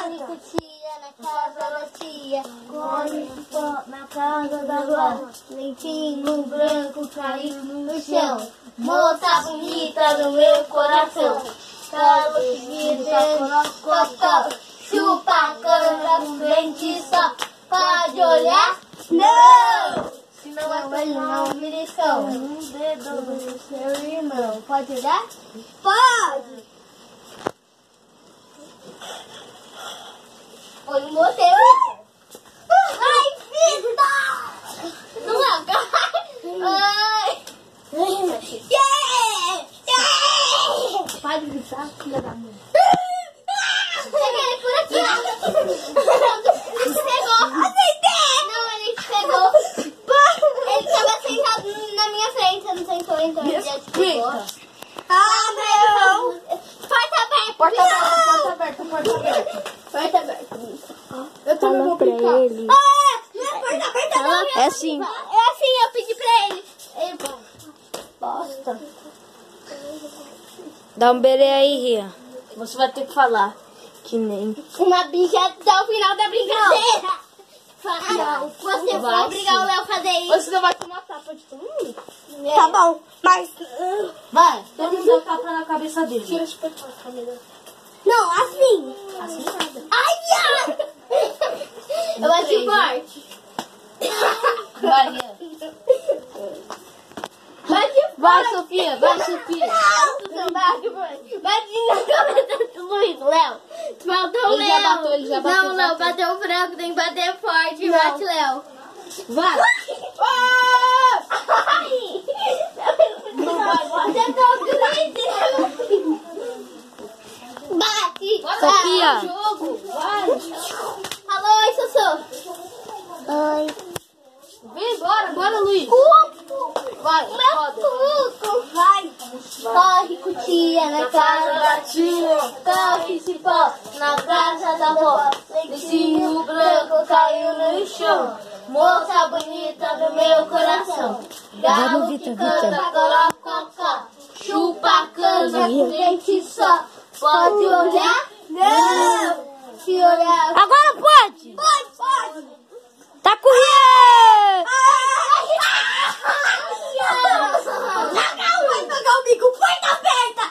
rico tia, na casa da tia, corre na casa da avó, leitinho branco caiu no chão, moça bonita do meu coração, quero seguir cocó, chupa cana com dente só, pode olhar? Não! Se não é ele não me lição, um dedo do seu irmão, pode olhar? Pode! Oi, motel! Ai, fita! Não agarra! Ai! Pode gritar, filha da mãe. Peguei ele por aqui! Ele te pegou! Aceitei! Não, ele te pegou! Ele estava sentado na minha frente, você não sentou, então ele já te pegou. Ah, não! Porta aberta! Porta aberta! Porta aberta! Eu também vou brincar. Ele. Ah, não é porta aberta não, É assim. É assim, eu pedi pra ele. Ele bosta. Dá um berê aí, Ria. Você vai ter que falar. Que nem. Uma bicha até o final da brincadeira. Não, você vai obrigar o Léo a fazer isso. Você não vai tomar tapa de todo mundo. Tá bom, mas... Vai, todo mundo dá tapa na cabeça dele. Tira as pessoas, Camila. Não, assim. Assim nada. Ai, eu acho forte. Vai, Ria. Vai, Sofia, vai, Sofia. Não, bate na cabeça do Luiz, Léo. Faltou o Léo. Ele já bateu. Não, bateu o frango, tem que bater forte. Não. Bate, Léo. Vai. Ai! Você tá gritando. Bate. Sofia. Jogo. Vai. Alô, oi, Sussu. Oi. Vem embora, bora, Luiz. Vai, roda. Vai. Corre com tia na casa da tia. Corre cipó na casa da avó. Leitinho branco caiu no chão. Moça bonita do meu coração. Galo que canta, corococó. Chupa cana com dente só. Pode olhar? Não. Se olhar... Agora pode. Pode. Tá correndo. Não vai pegar o bico. Porta aberta.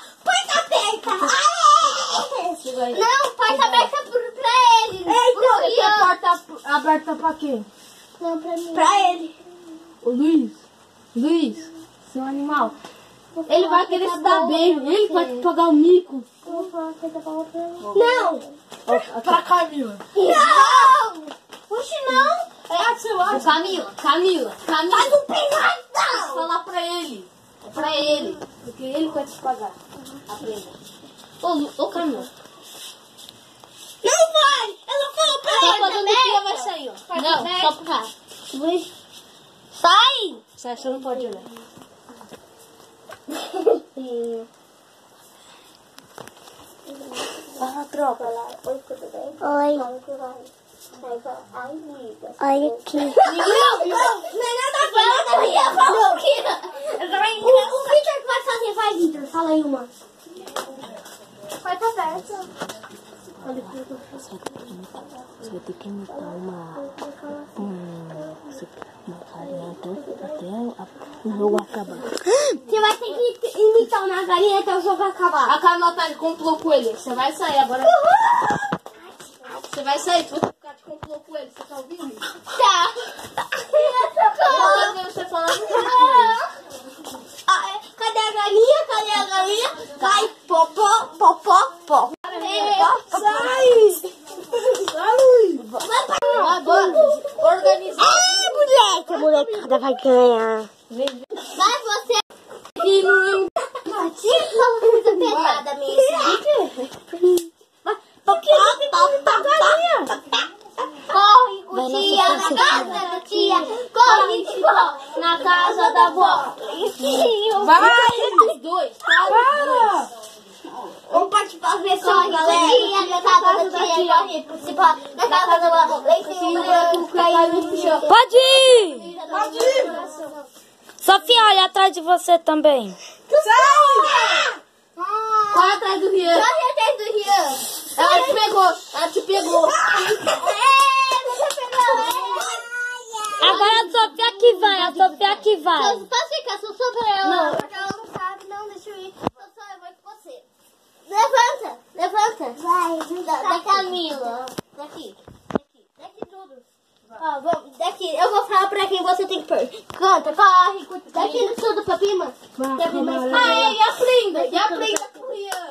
Não, porta aberta pra ele. Então, porta aberta pra quem? Não, pra mim. Pra ele. O Luiz, seu animal. Ele vai querer se dar bem. Ele vai pagar o mico. Não. Pra Camila. Não. Oxe, não. É, seu acho. Camila. Mas não tem nada. Falar pra ele. É pra ele. Porque ele vai te pagar. Aprenda. Ô, Camila. Não vai. Ela falou pra ele. Só quando o Luquinha vai sair, ó. Não, só pro carro. Sai. Sai, você não pode olhar. Fala, tropa. Oi, tudo bem? Oi, Ai, amiga. olha aqui. Não é nada a ver, nada a ver. Falou que... O Victor que vai fazer, vai, Victor. Fala aí uma. Porta aberta. Você vai ter que imitar uma carinha até o jogo acabar. Você vai ter que imitar uma galinha até o jogo acabar. A Carlota complô com ele. Você vai sair agora. Você vai sair. Tu vai ficar de complô com ele. Você tá ouvindo? Tá. Você falando. Cadê a galinha? Vai, popó. Sai, Luiz. Vai, bora. Organiza. A molecada vai ganhar. Vai você. Coisa pesada mesmo. Corre com tia na casa da tia. Corre tipo na casa da avó. Vai, os dois. Vamos participar das pessoas, galera. Na casa da tia, corre principal. Na casa da avó. Leitinho branco caiu no chão. Pode ir. Sofia, olha atrás de você também. Sai! Corre atrás do Rian. Corre atrás do Rian. Ela te pegou. Ela te pegou. Você pegou. Agora a Sofia que vai, a Sofia que vai. Posso ficar só pra ela? Não. Porque ela não sabe, não, deixa eu ir. Só eu vou com você. Levanta, levanta. Vai, da Camila. Daqui tudo. Ó, vamos, daqui, eu vou falar pra quem você tem que pôr. Canta, corre, daqui tudo pra prima. Ai, e a prenda pro Rian.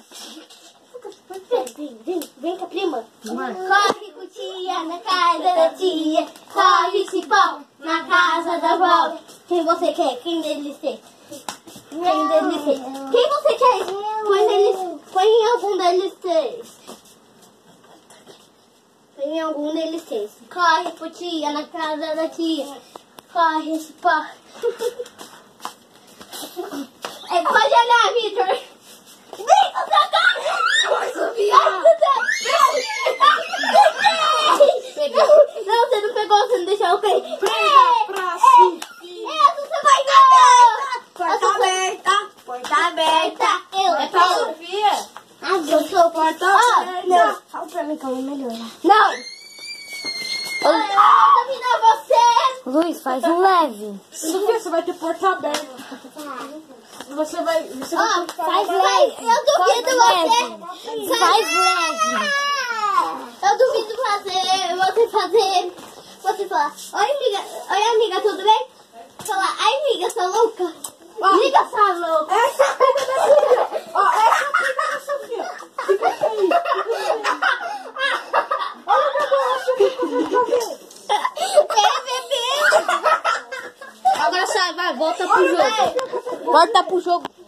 Vem com a prima. Corre com tia na casa da tia. Corre cipó na casa da avó. Quem você quer? Quem deles tem? Quem deles tem? Quem você quer? Põe em algum deles três. Põe em algum deles três. Corre com tia na casa da tia. Corre cipó. Pode olhar, Vitor. Vem, pra cá! Não, você não pegou, você não deixou eu cair. Pra cima. Você vai ganhar! Porta aberta. É pra Sofia. Eu sou porta aberta. Não, fala pra mim que eu vou melhorar. Não! Eu dominar você! Luiz, faz um leve. Sofia, você vai ter porta aberta. Você vai Faz leve. Eu duvido você! Faz leve. Eu duvido você falar, oi amiga, tudo bem? Falar, ai amiga, sou louca. Liga, sua louca. Essa é a prenda da Sofia. Ó, essa é a prenda da Sofia. Fica aí. Olha o negócio pra ver. É, bebê. Agora sai, vai, volta pro jogo. Volta pro jogo.